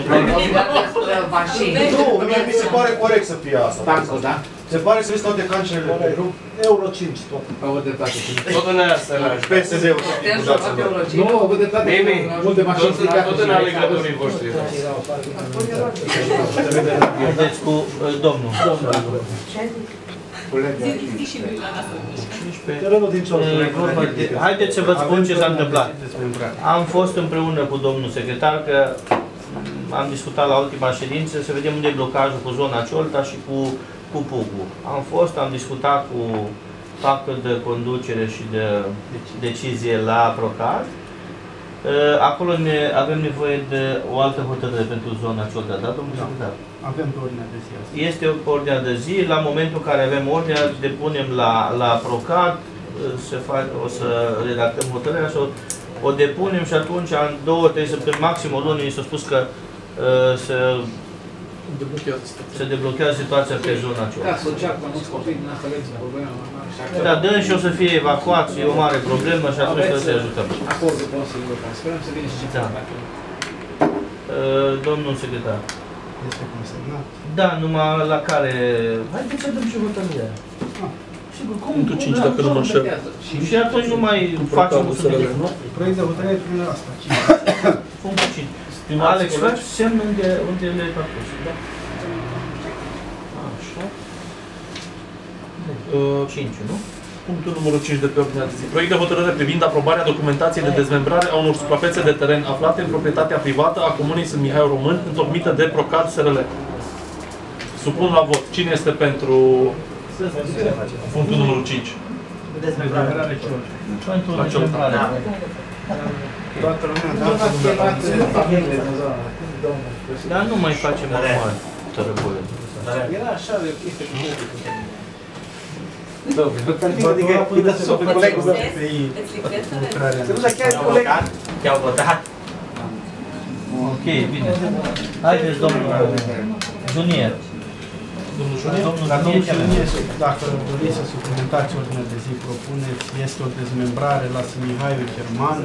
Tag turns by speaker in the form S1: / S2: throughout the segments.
S1: Nu, mi se pare corect să fie asta.
S2: Tancul, da?
S1: Se pare să vezi toate cancerele pe grup.
S3: Euro 5 tot.
S2: Au de toate.
S4: Tot în aia sărași.
S1: PSD-ul.
S2: Nu, au de toate. Multe mașini stricate.
S4: Tot în alegătorii voștri.
S5: Deci cu domnul.
S3: Terenul din Ciorsu.
S5: Haideți să vă spun ce s-a întâmplat. Am fost împreună cu domnul secretar, că am discutat la ultima ședință, să vedem unde e blocajul cu zona Ciolta și cu Pugu. Am discutat cu pactul de conducere și de decizie la Procad. Acolo avem nevoie de o altă hotărâre pentru zona Ciolta, da, domnul secretar?
S3: Avem pe ordinea de zi asta.
S5: Este pe ordinea de zi. La momentul în care avem ordinea, depunem la Procad, o să redactăm hotărârea, o depunem și atunci, în 2-3 săptămâni, maxim o lună, mi s-a spus că se deblochează situația pe zona Ciolta.
S2: Da, social, cu mulți copii din asta aveți problema.
S5: Da, dăm și o să fie evacuație, e o mare problemă și atunci trebuie să ajutăm.
S2: Acordul posibil, sperăm să vină și ceva.
S5: Domnul secretar.
S3: Este consemnat.
S5: Da, numai la care... Haideți să dăm și hotărârea. Sigur,
S6: Punctul 5, dacă nu mă înșel.
S5: Și atunci nu mai facem o subiect.
S3: Proiect de hotărâre prin asta.
S5: Punctul 5. Alex, faci semn unde le-ai parcurs. Da? Așa. 5, nu?
S6: Punctul numărul 5 de pe ordinea de zi. Proiect de hotărâre privind aprobarea documentației de dezmembrare a unor suprafețe de teren aflate în proprietatea privată a Comunei Sfânt Mihai Român, întocmită de Procad SRL. Supun la vot. Cine este pentru punctul numărul 5?
S5: Dezmembrare.
S6: La Ciolta.
S3: Toată lumea,
S5: Dar nu mai facem normal tărăboie.
S2: Era așa de chestie cu
S5: Te-au votat? Ok, bine. Haideți, domnul Junier.
S3: Domnul Junier, dacă doriți să suplementați ordinea de zi, propuneți, este o dezmembrare la Mihaiu German.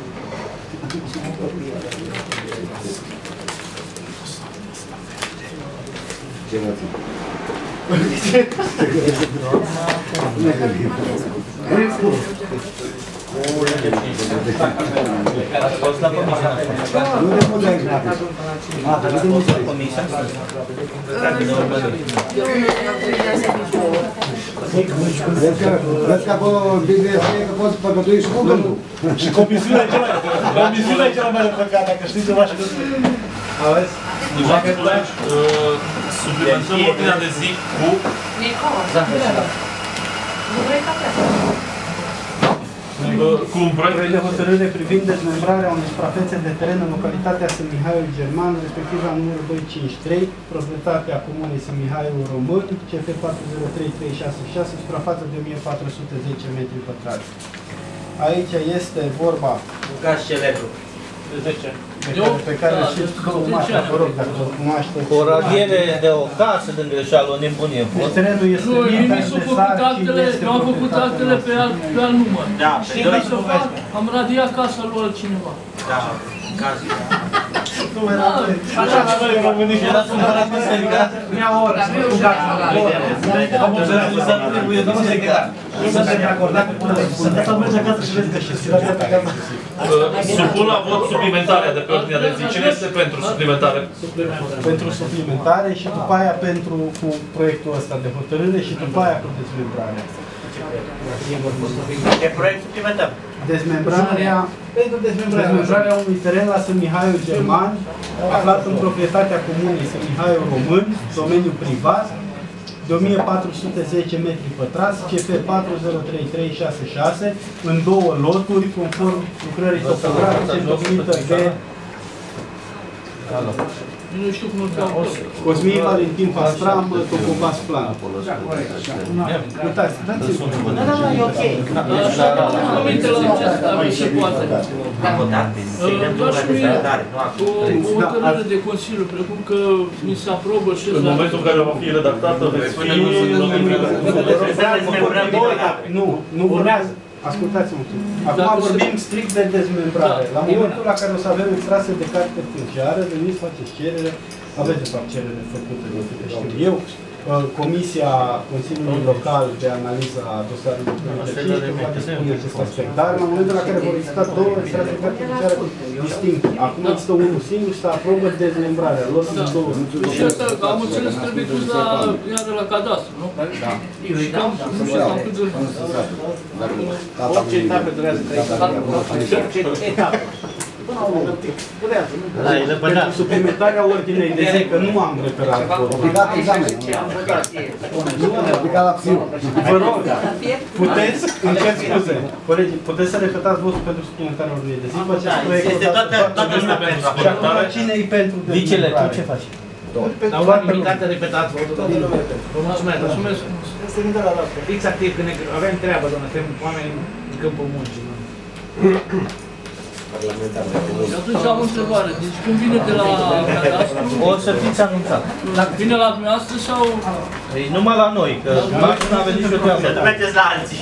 S5: Ați fost la comisia noastră?
S3: Nu ne putem
S5: Comisia?
S7: Vezi că acolo Biblia spune că poți păcătui și cu gândul.
S3: Și comisiunea e cea mai păcat, dacă știi ceva și despre... Auzi?
S6: Suplimentăm ordinea de zi cu... Cu un proiect
S3: de hotărâre privind dezmembrarea unei suprafețe de teren în localitatea Sfânt Mihaiu German, respectiv la numărul 253, proprietatea Comunei Sfânt Mihaiu Român, CF 403366, suprafață de 1410 metri pătrați. Aici este vorba...
S5: Caz celebru.
S3: Pe care știți că vă rog, dacă o cunoașteți.
S5: Cu o radiere de o casă din greșeală, o nebunie.
S3: Terenul este
S8: nimic s-a făcut actele, eu am făcut actele pe alt număr.
S5: Da,
S8: știi ce să fac? Am radiat casa lui altcineva.
S5: Da, cazul.
S3: Nu era așa la noi românici.
S5: Era supărat pe sericat.
S3: Mi-a o oră. Am observat că s-a trebuit domnul secretar. Nu să ne acordat cu până să mergi acasă și vezi că și radia pe acasă.
S6: Supun la vot suplimentarea de pe ordinea de zi. Cine este pentru suplimentare?
S3: Pentru suplimentare și după aia pentru cu proiectul ăsta de hotărâre și după aia cu dezmembrarea.
S5: E proiect suplimentar.
S3: Dezmembrarea unui teren la Sfânt Mihaiu German, aflat în proprietatea Comunei Sfânt Mihaiu Român, domeniu privat, de 1410 metri pătrați, CF 403366, în două loturi, conform lucrării topografice întocmită de
S8: Nu știu cum îl cheamă.
S3: Cosmin Valentin Pastram, Topobas Plan. Uitați, dați-vă.
S7: Da, e ok.
S8: Aminte la acesta, se poate. Doar și mie o hotărâre de Consiliu, precum că mi se aprobă și...
S6: În momentul în care va fi redactată, veți fi...
S3: Nu urmează. Ascultați-mă puțin. Acum vorbim strict de dezmembrare. La momentul la care o să avem extrase de carte funciară, veniți, faceți cerere, aveți de fapt cerere făcută, de câte știu eu. Comisia Consiliului Local de analiză a dosarului acest aspect. Dar în momentul la care vor exista două extrase de carte funciară distincte, acum există unul singur și se aprobă dezmembrarea lor în două.
S8: Și asta, am înțeles, trebuie dus la cadastru, nu? Da. Și cam cât de...
S2: Orice etapă durează 3 etape.
S3: Pentru suplimentarea ordinei de zi, că nu am reperat votul.
S7: Obligat examen. Obligat la psiu.
S3: Vă rog, puteți, îmi cer scuze, colegi, puteți să repetați votul pentru suplimentarea ordinei de zi?
S5: Este toată lumea pentru.
S3: Și acum cine e pentru
S5: Vicele, tu ce faci?
S2: La unanimitate repetat votul. Vă mulțumesc.
S8: Mulțumesc.
S2: Fix activ, când avem treabă, doamne, suntem oameni în câmpul muncii.
S8: Și atunci am o întrebare. Deci când vine de la cadastru,
S5: O să fiți anunțat.
S8: vine la dumneavoastră sau...
S5: Păi numai la noi, că Max n-a venit și o treabă.
S9: Să mergeți la alții.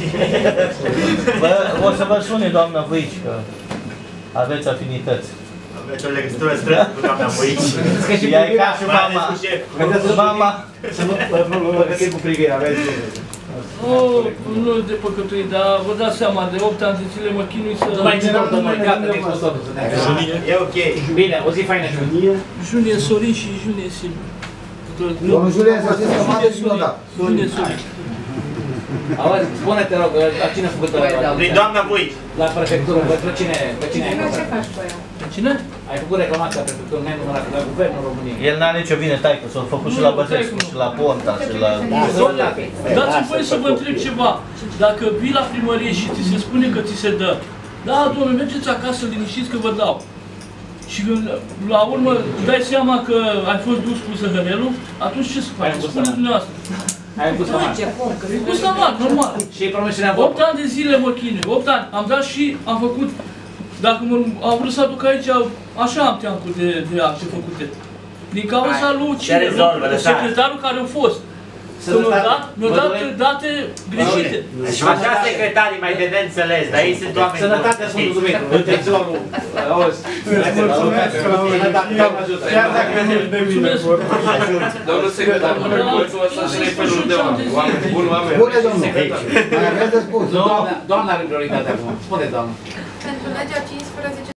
S5: O să vă sune doamna Vâici, că aveți afinități.
S9: Aveți o legătură strânsă cu doamna Voici.
S5: Ea e ca și mama. Mama.
S2: Să nu păcătuim cu privirea, aveți
S8: Nu de păcătuit, dar vă dați seama, de 8 ani de zile mă chinui să...
S2: Nu mai ținem de noi, gata, ne exposatul.
S9: E ok.
S2: Bine, o zi faină, Junie.
S8: Junie Sorin și Junie Silviu.
S7: Domnul Julian, să știți că m-a dat.
S8: Junie Sorin.
S2: Auzi, spune-te, rog, la cine a făcut
S9: Prin doamna Voici.
S2: la prefectură? Pe cine ai făcut?
S8: Cine?
S2: Ai făcut reclamația la prefectură nenumărată la Guvernul României.
S5: El n-are nicio vine, taică, s-a făcut și la Băsescu, și la Ponta, și la...
S8: Dați-mi voie să vă întreb ceva. Dacă vii la primărie și ți se spune că ți se dă, da, domnule, mergeți acasă liniștiți că vă dau. Și la urmă îți dai seama că ai fost dus cu zăhărelul, atunci ce să faci? Spune dumneavoastră.
S2: Ai gust amat.
S8: Gust amat, normal.
S2: Și promisiunea
S8: 8 ani de zile mă chinui, 8 ani. Am dat și am făcut, dacă am vrut să aduc aici, așa am teancul de acte făcute. Din cauza lui cine? Secretarul care a fost. Mi-au dat date greșite.
S9: Și așa secretarii mai de neînțeles, dar ei sunt oameni.
S2: Sănătatea Sfântul Dumitru. Înțelegțorul. Auzi.
S3: Chiar dacă nu de mine vor.
S4: Domnul secretar, mă rog, să și ne felul de oameni. Oameni buni, oameni.
S7: Spune, domnul. Mai aveți de spus.
S2: Doamna are prioritate acum. Spune, doamnă.
S10: Pentru legea 15